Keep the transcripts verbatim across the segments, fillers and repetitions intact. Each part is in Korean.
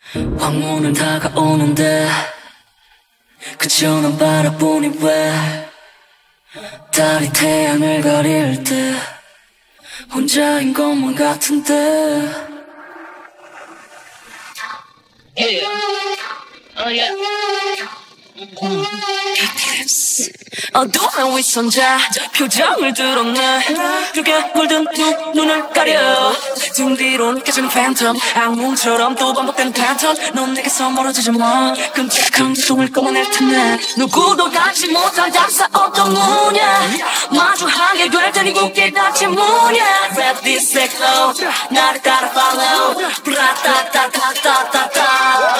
황혼은 다가오는데 그저 난 바라보니 왜 달이 태양을 가릴 때 혼자인 것만 같은데. Yeah. Oh, yeah. 어두운 위선자 표정을 드러내 그게 물든 두 눈을 가려 등 뒤로 느껴지는 팬텀 악몽처럼 또 반복되는 패턴 넌 내게서 멀어지지 마 끔찍한 고통을 꺼낼 텐데 누구도 닿지 못한 작사 어떤 문야 마주하게 될 테니 굳게 닫지 문야 Rap this sicklo 나를 따라 follow 브라따따따따따따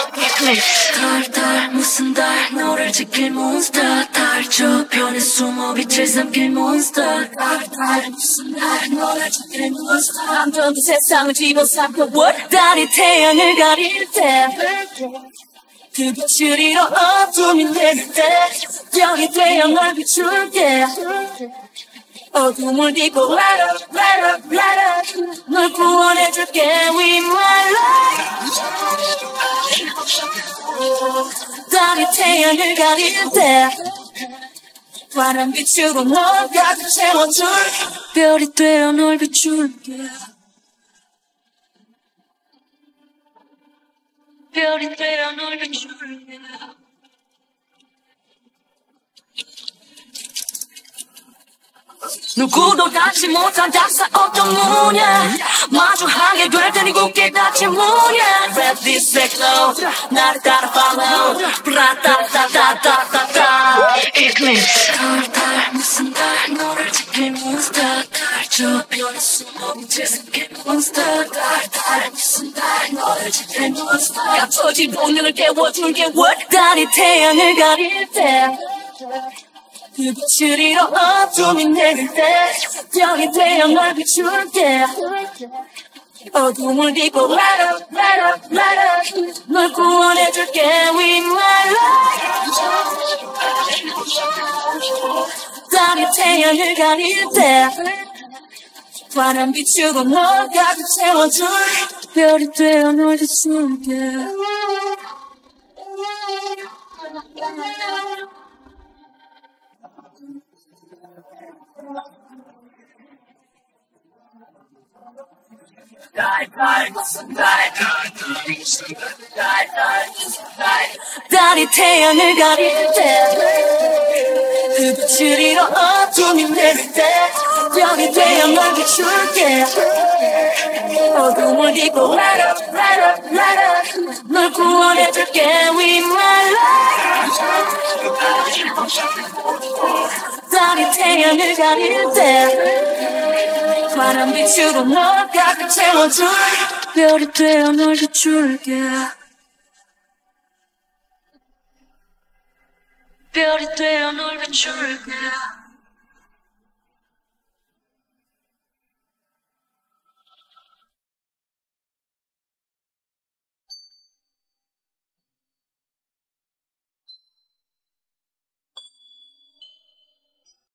달달 무슨 달 너를 지킬 몬스터 달 저편에 숨어 빛을 삼킬 몬스터 달달 무슨 달 너를 지킬 몬스터 한번 그 세상을 집어삼켜 What? 달이 태양을 가릴 때 그 빛을 잃어 어둠이 내릴 때 별이 되어 널 비출게 어둠을 딛고 Light up, light up, light up 널 구원해줄게 With my life 달이 태양을 가릴 때 파란 빛으로 널 가득 채워줄 별이 되어 널 비출게 별이 되어 널 비출게 누구도 닿지 못한 작사 어떤 문야 마주하게 될 테니 굳게 닫지 문야 Rap this sicklo 나를 따라 follow 브라따따따따따따 Eclipse 달달 무슨 달 너를 지킬 몬스터 달 저편에 숨어 빛을 삼킬 몬스터 달달 무슨 달 너를 지킬 몬스터 갇혀진 본능을 깨워줄게 What? 달이 태양을 가릴 때 그 빛을 잃어 어둠이 내릴 때 별이 되어 널 비출게 어둠을 딛고 Light up, light up, light up 널 구원해줄게 With my life 달이 태양을 가릴 때 파란 빛으로 널 가득 채워줄 별이 되어 널 비출게 달이 태양을 가릴 때 그 빛을 잃어 어둠이 내릴 때 별이 되어 널 비출게 어둠을 딛고 Light up, light up, light up 널 구원해줄게 With my life 달이 태양을 가릴 때 파란 빛으로 널 가득 채워줄 별이 되어 널 비출게 별이 되어 널 비출게